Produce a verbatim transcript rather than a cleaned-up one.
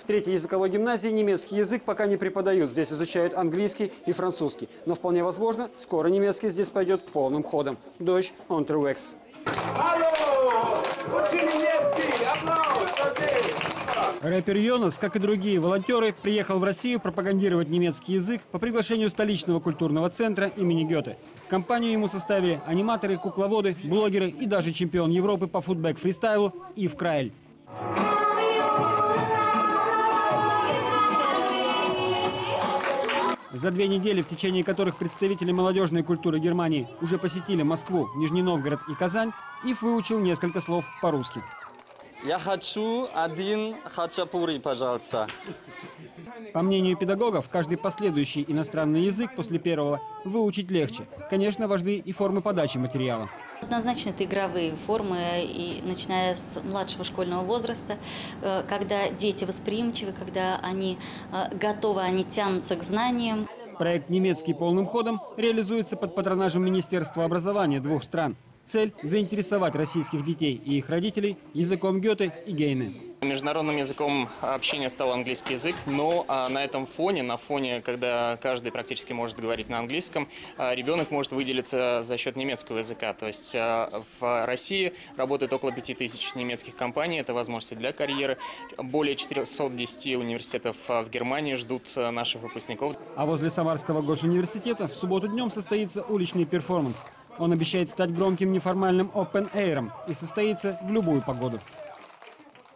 В третьей языковой гимназии немецкий язык пока не преподают. Здесь изучают английский и французский. Но вполне возможно, скоро немецкий здесь пойдет полным ходом. Deutsch unterwegs. Рэпер Йонас, как и другие волонтеры, приехал в Россию пропагандировать немецкий язык по приглашению столичного культурного центра имени Гёте. Компанию ему составили аниматоры, кукловоды, блогеры и даже чемпион Европы по футбэк-фристайлу Ив Крайль. За две недели, в течение которых представители молодежной культуры Германии уже посетили Москву, Нижний Новгород и Казань, Ив выучил несколько слов по-русски. Я хочу один хачапури, пожалуйста. По мнению педагогов, каждый последующий иностранный язык после первого выучить легче. Конечно, важны и формы подачи материала. Однозначно это игровые формы, и начиная с младшего школьного возраста, когда дети восприимчивы, когда они готовы, они тянутся к знаниям. Проект «Немецкий полным ходом» реализуется под патронажем Министерства образования двух стран. Цель – заинтересовать российских детей и их родителей языком Гёте и Гейне. Международным языком общения стал английский язык, но на этом фоне, на фоне, когда каждый практически может говорить на английском, ребенок может выделиться за счет немецкого языка. То есть в России работает около пяти тысяч немецких компаний, это возможности для карьеры. Более четырёхсот десяти университетов в Германии ждут наших выпускников. А возле Самарского госуниверситета в субботу днем состоится уличный перформанс. Он обещает стать громким неформальным open-air'ом и состоится в любую погоду.